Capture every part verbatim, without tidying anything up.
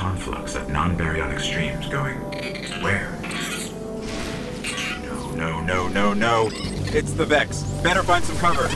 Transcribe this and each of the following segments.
conflux of non-baryonic streams going where? No, no, no, no, no. It's the Vex. Better find some cover.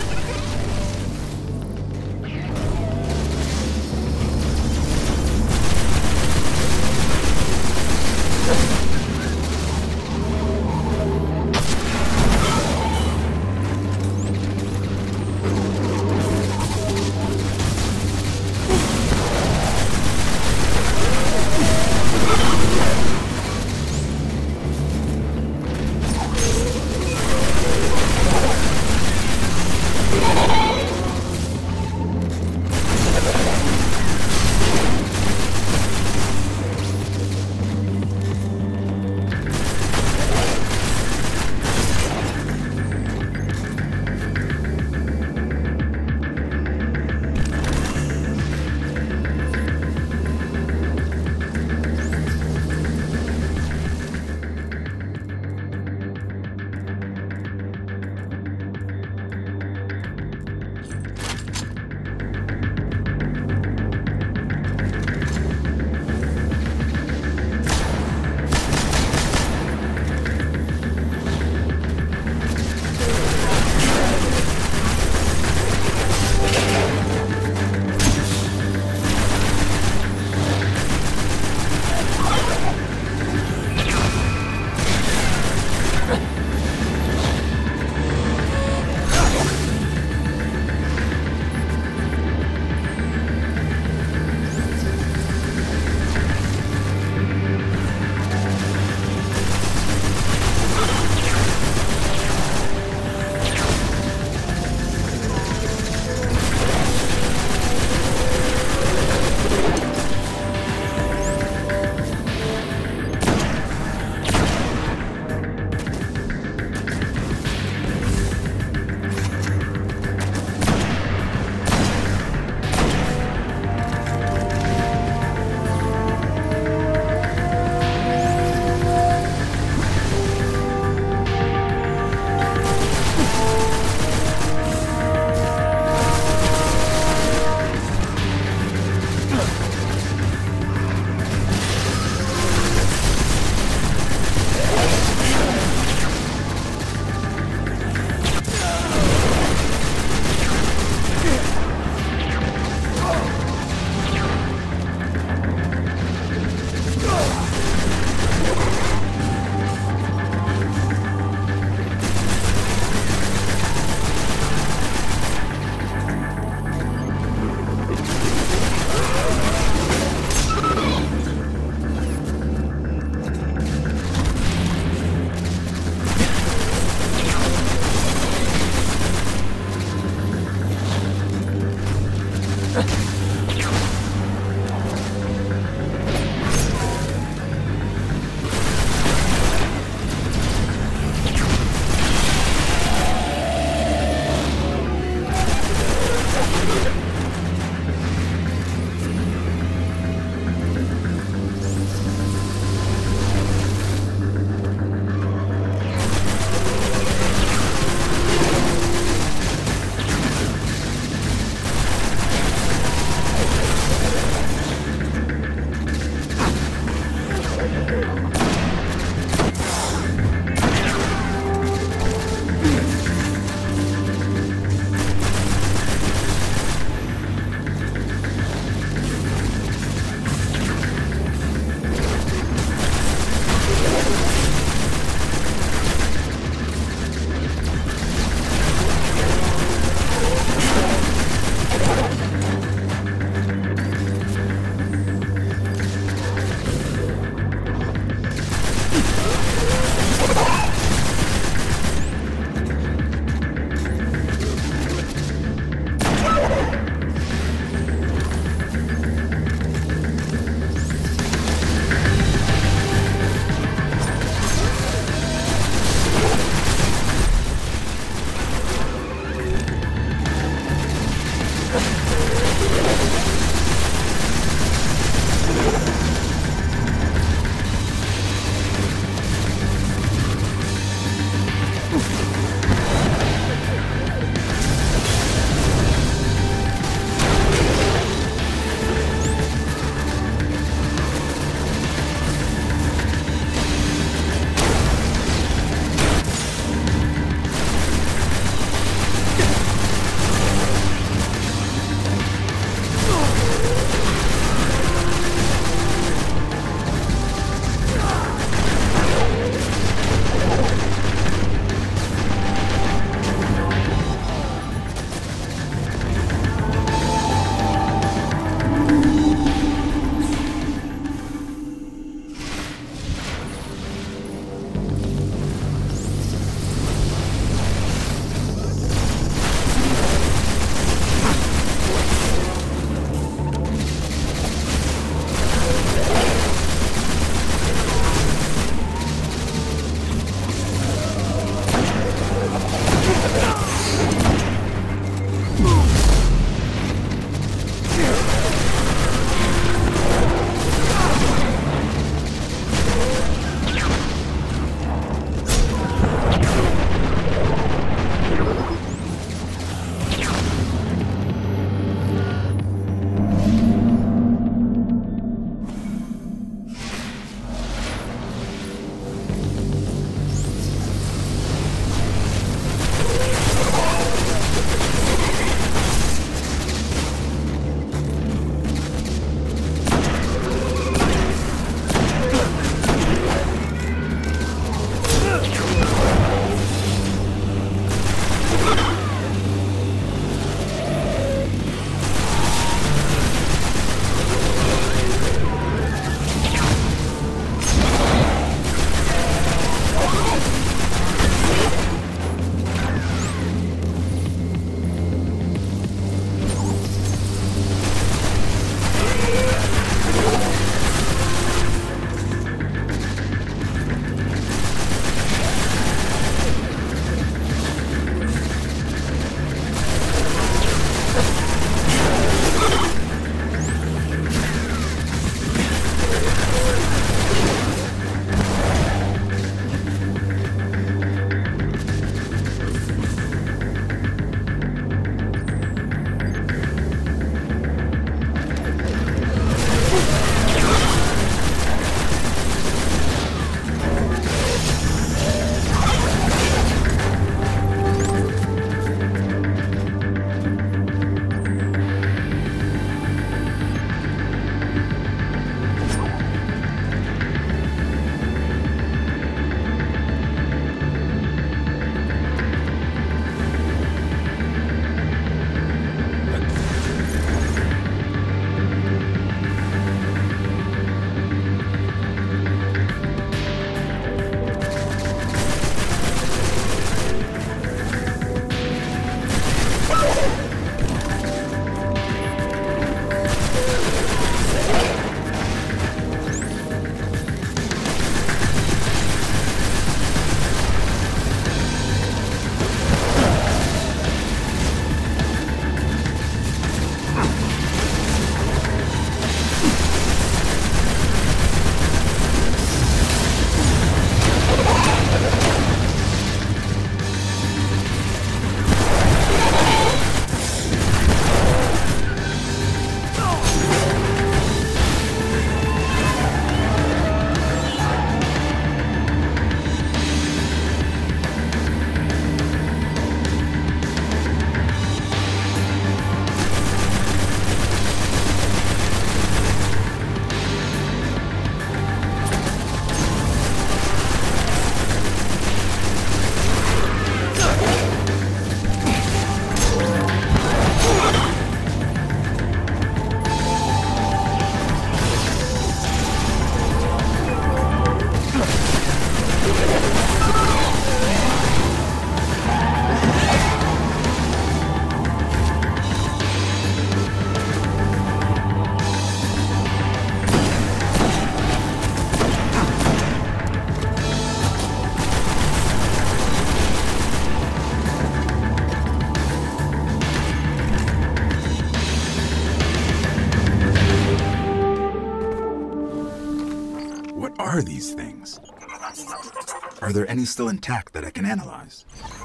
What are these things? Are there any still intact that I can analyze?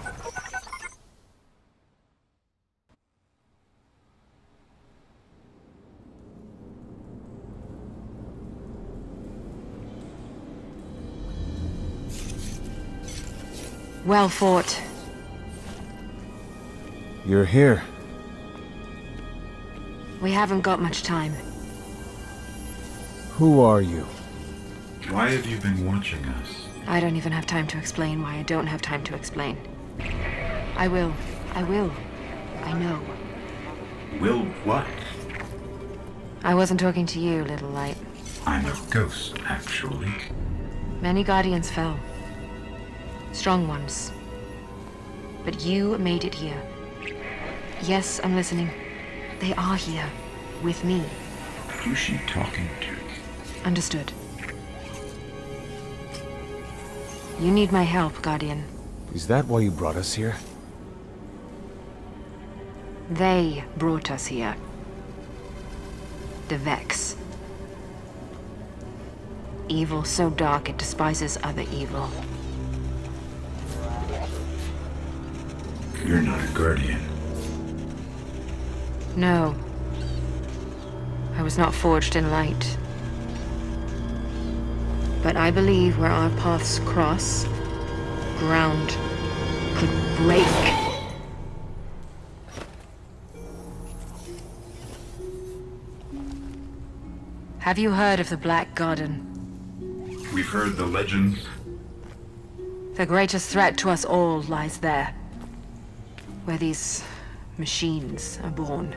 Well fought. You're here. We haven't got much time. Who are you? Why have you been watching us? I don't even have time to explain why I don't have time to explain. I will. I will. I know. Will what? I wasn't talking to you, little light. I'm a ghost, actually. Many Guardians fell. Strong ones. But you made it here. Yes, I'm listening. They are here. With me. Who's she talking to? Understood. You need my help, Guardian. Is that why you brought us here? They brought us here. The Vex. Evil so dark it despises other evil. You're not a Guardian. No. I was not forged in light. But I believe where our paths cross, ground could break. Have you heard of the Black Garden? We've heard the legends. The greatest threat to us all lies there. Where these machines are born.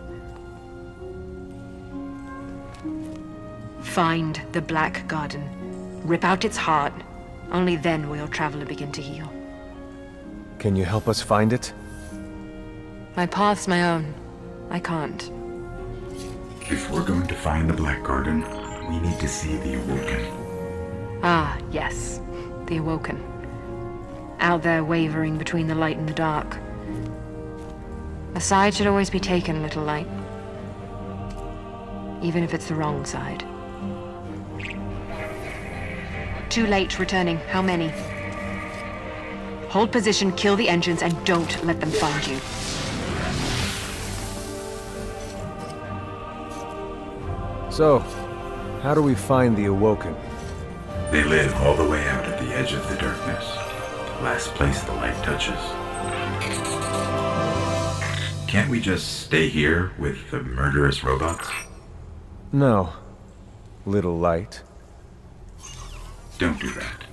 Find the Black Garden. Rip out its heart. Only then will your traveler begin to heal. Can you help us find it? My path's my own. I can't. If we're going to find the Black Garden, we need to see the Awoken. Ah, yes. The Awoken. Out there wavering between the light and the dark. A side should always be taken, little light. Even if it's the wrong side. Too late returning. How many? Hold position, kill the engines, and don't let them find you. So, how do we find the Awoken? They live all the way out at the edge of the darkness. The last place the light touches. Can't we just stay here with the murderous robots? No. Little light. Don't do that.